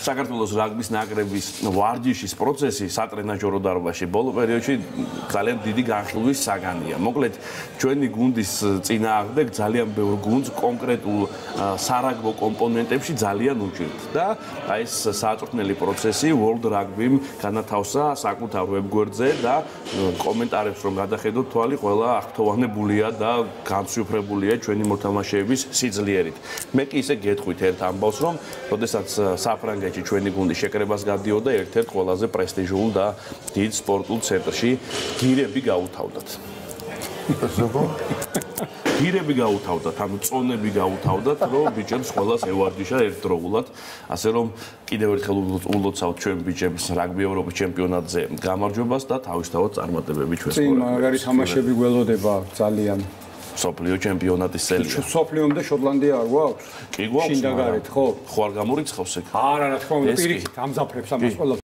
საქართველოს რაგბის ნაკრების ვარჯიშის პროცესი სატრენაჟორო დარბაზში ბოლო პერიოდში ძალიან დიდი განხილვის საგანია. მოკლედ, ჩვენი გუნდის წინააღმდეგ ძალიან ბევრ გუნდს კონკრეტულ სარაგბო კომპონენტებში ძალიან უჭირთ და აი ეს სააწვრთნელი პროცესი World Rugby-მ განათავსა საკუთარ ვებგვერდზე და კომენტარებს რომ გადახედოთ თვალი ყველა აღფრთოვანებულია და განსვიფრებულია ჩვენი მოთამაშეების სიძლიერით. მე კი ისე გეტყვით ერთ ამბავს რომ როდესაც საფრანგეთში ჩვენი გუნდი შეკრებას გადიოდა ერთ-ერთ ყველაზე პრესტიჟულ და დიდ სპორტულ ცენტრში გირები გაუთავდათ. გირები გაუთავდათ, ანუ წონები გაუთავდათ, რომ ბიჭებს ყველას ევარჯიშა ერთდროულად, ასე რომ კიდევ ერთხელ ულოცავთ ჩვენ ბიჭებს რაგბი ევროპის ჩემპიონატზე გამარჯვებას და თავისთავად წარმატებები ჩვენს წინ მაგარი თამაშები გველოდება ძალიან. სოფლიო ჩემპიონატის წელია. სოფლიომდე შოტლანდია არ გვაქვს? კი გვაქვს. შინდაგარეთ, ხო? ხო არ გამორიცხავს ეგ? არა, რა თქმა უნდა, პირიქით ამზაფრებს ამას ყველა.